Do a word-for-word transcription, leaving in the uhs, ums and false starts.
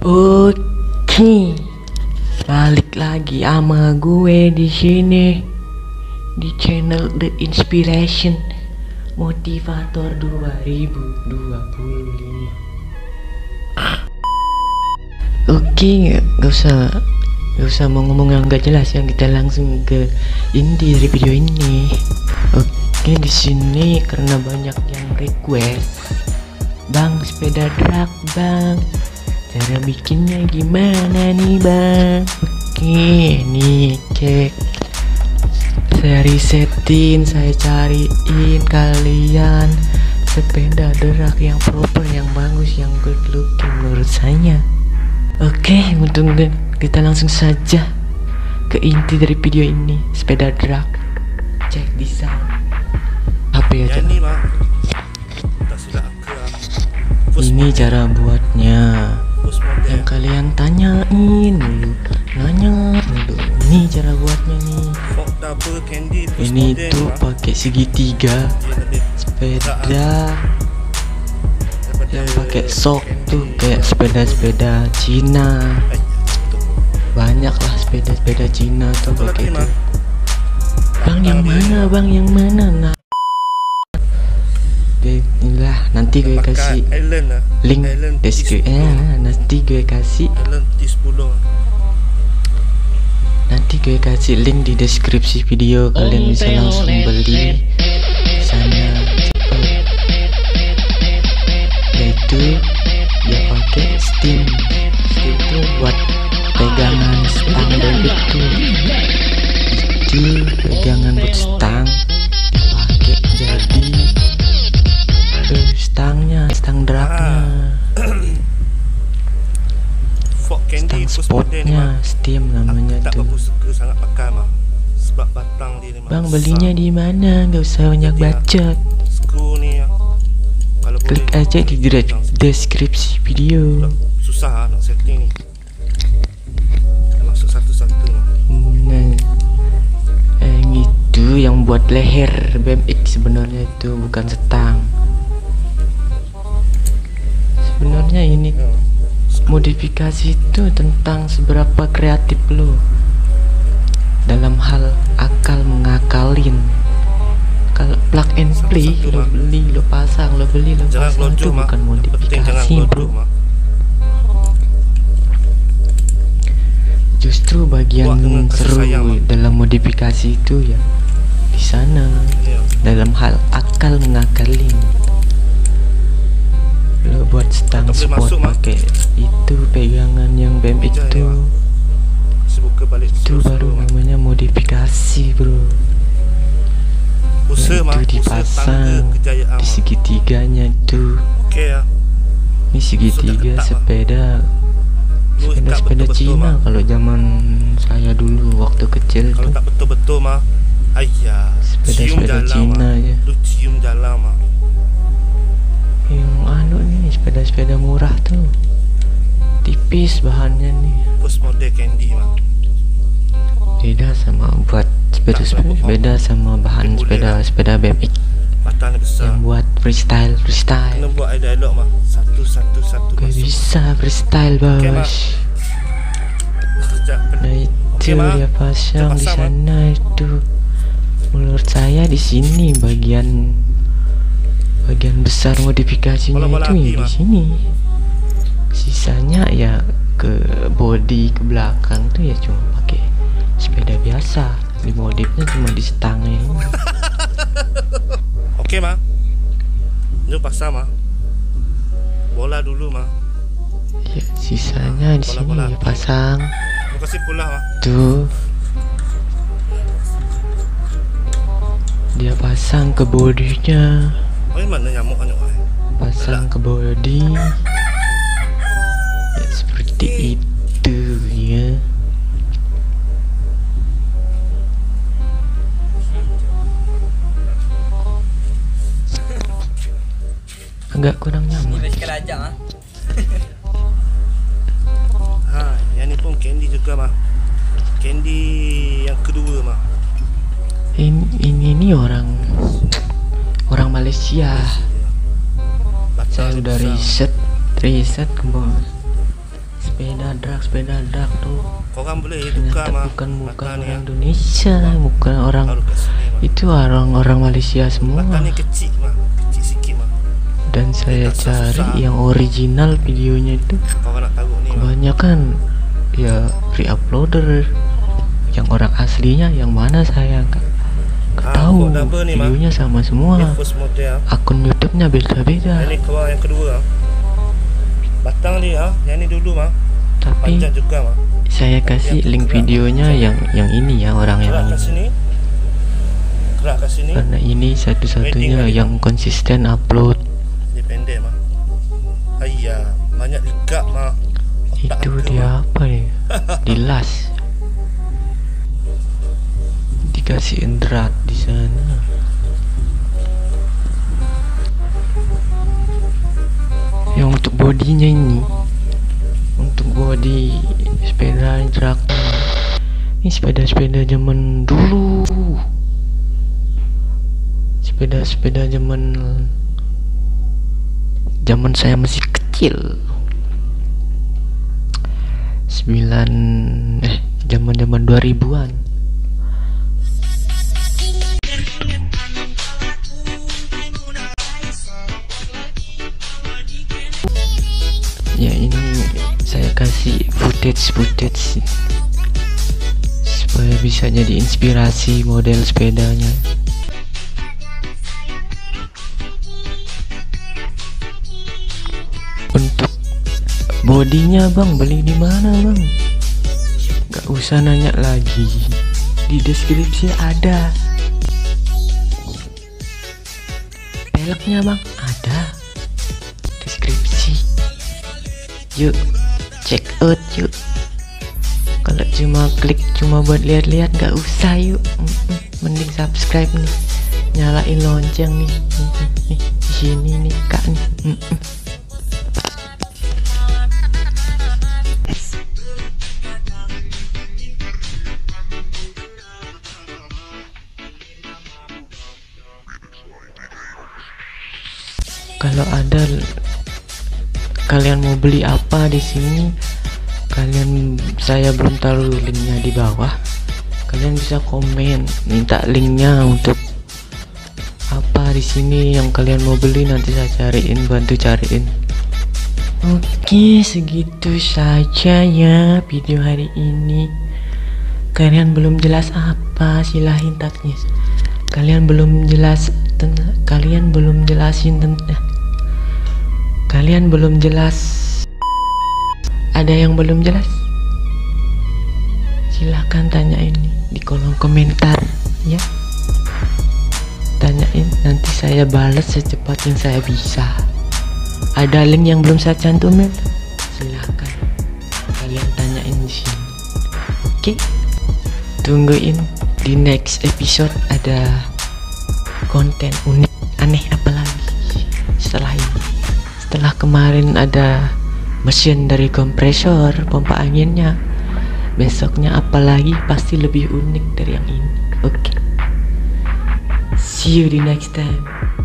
Oke, balik lagi sama gue di sini di channel The Inspiration Motivator dua ribu dua puluh lima. Oke, gak usah gak usah mau ngomong yang gak jelas ya, kita langsung ke inti dari video ini. Oke, di sini karena banyak yang request, Bang, sepeda drag bang, cara bikinnya gimana nih bang? Oke, nih cek, saya risetin, saya cariin kalian sepeda drag yang proper, yang bagus, yang good looking menurut saya. Oke, untuk kita langsung saja ke inti dari video ini. Sepeda drag, cek desain H P aja. Ini cara buatnya yang kalian tanyain dulu, nanya dulu. Ini cara buatnya nih. Ini tuh pakai segitiga sepeda yang pakai sok tuh, kayak sepeda-sepeda Cina. Banyak lah sepeda-sepeda Cina tuh kayak gitu. Bang yang mana, bang yang mana? Nah, inilah nanti gue kasih link deskripsi. Eh, nanti gue kasih nanti gue kasih link di deskripsi video. Kalian bisa langsung beli sana. Yaitu dia pakai steam. Steam itu buat pegangan stang dan itu. Itu pegangan buat stang. Pakai jadi uh, stangnya, stang dragnya, stang spotnya, steam namanya tuh. Bang, belinya di mana? Gak usah banyak bacot. Klik aja di deskripsi video. Susah nak setting ni. Masuk satu-satu. Nah, yang itu yang buat leher B M X sebenarnya itu bukan setang. Sebenarnya ini modifikasi itu tentang seberapa kreatif lo dalam hal akal mengakalin. Kalau plug and play, lo beli, lo pasang, lo beli, lo pasang, itu bukan modifikasi bro. Justru bagian seru dalam modifikasi itu ya di sana, dalam hal akal mengakalin. Lo buat stang sport pakai itu pegangan yang B M X itu, itu baru namanya modifikasi bro. Itu dipasang di segitiganya itu. Ini segitiga sepeda sepeda sepeda Cina kalau zaman saya dulu waktu kecil tuh. Betul-betul mah. Ayah, sepeda sepeda Cina ya. Lu cium dalam mah. Yang anu nih sepeda-sepeda murah tuh, tipis bahannya nih. Post model candy mah. Beda sama buat sepeda sepeda sama bahan sepeda sepeda B M X yang buat freestyle freestyle. Kena buat dialog mah. Satu satu satu. Gak bisa freestyle bos. Nah itu dia pasang di sana itu. Menurut saya di sini bagian bagian besar modifikasinya itu ya di sini. Sisanya ya ke body, ke belakang tuh ya cuma pakai sepeda biasa. Di modifnya cuma di stangnya ini. Oke mah. Lu pasang mah. Bola dulu mah. Ya, sisanya di sini ya pasang. Kasih pula mah. Tuh. Dia pasang ke bodinya. Oh, mana nyamuk kan nyamuk. Pasang ke body. Ya, seperti itu ya. Agak kurang nyaman. Ha, yang ni pun candy juga mah. Candy yang kedua mah. Ini ini, ini orang orang Malaysia. Saya udah riset riset ke bawah. sepeda dark tuh. Korang boleh tukar Ternyata mah. bukan bukan Mata ni, orang ah. Indonesia, bukan orang Baru kat sini mah. itu orang-orang Malaysia semua. Mata ni kecil mah, kecil sikit mah. Dan saya tak susah. cari yang original videonya itu Korang nak taruh ni mah. kebanyakan ya pre-uploader. Yang orang aslinya yang mana saya nggak nggak Ah, tahu. untuk double ni, Mak. Videonya sama semua. Ni first model. Akun YouTube-nya beda-beda. Yang ni keluar yang kedua ah. Batang dia ah, yang ni dulu mah. Tapi Panjang juga mah. saya kasih Yang link gerak. videonya yang yang ini ya, orang yang Kerak kat ini. sini. Kerak kat sini. Karena ini satu-satunya Wedding yang konsisten upload. Dia pendek mah. Ayah, banyak ligap mah. Otak Itu aku, dia mah. apa nih? Di las. Dikasih drat di sana. Yang untuk bodinya ini, untuk body sepeda truk ini sepeda-sepeda zaman dulu, sepeda-sepeda zaman zaman saya masih kecil, sembilan eh zaman-zaman dua ribuan. Ya ini saya kasih footage-footage supaya bisa jadi inspirasi model sepedanya. Untuk bodinya bang, beli di mana bang? Gak usah nanya lagi, di deskripsi ada. Peleknya bang ada, deskripsi. Yuk check out yuk. Kalau cuma klik cuma buat lihat-lihat gak usah yuk. Mm-mm. Mending subscribe nih, nyalain lonceng nih, Mm-mm. nih di sini nih kak nih. Mm-mm. Kalau ada kalian mau beli apa di sini, kalian saya belum taruh linknya di bawah, kalian bisa komen minta linknya untuk apa di sini yang kalian mau beli, nanti saya cariin, bantu cariin. Oke, segitu saja ya video hari ini. Kalian belum jelas apa, silahin tagnya. Kalian belum jelas tentang kalian belum jelasin tentang kalian belum jelas, ada yang belum jelas, silahkan tanyain di kolom komentar ya, tanyain, nanti saya balas secepat yang saya bisa. Ada link yang belum saya cantumin, silahkan kalian tanyain di sini. Oke, tungguin di next episode ada konten unik aneh apa lagi setelah ini. Setelah kemarin ada mesin dari kompresor, pompa anginnya, besoknya apalagi pasti lebih unik dari yang ini. Oke, okay. See you di next time.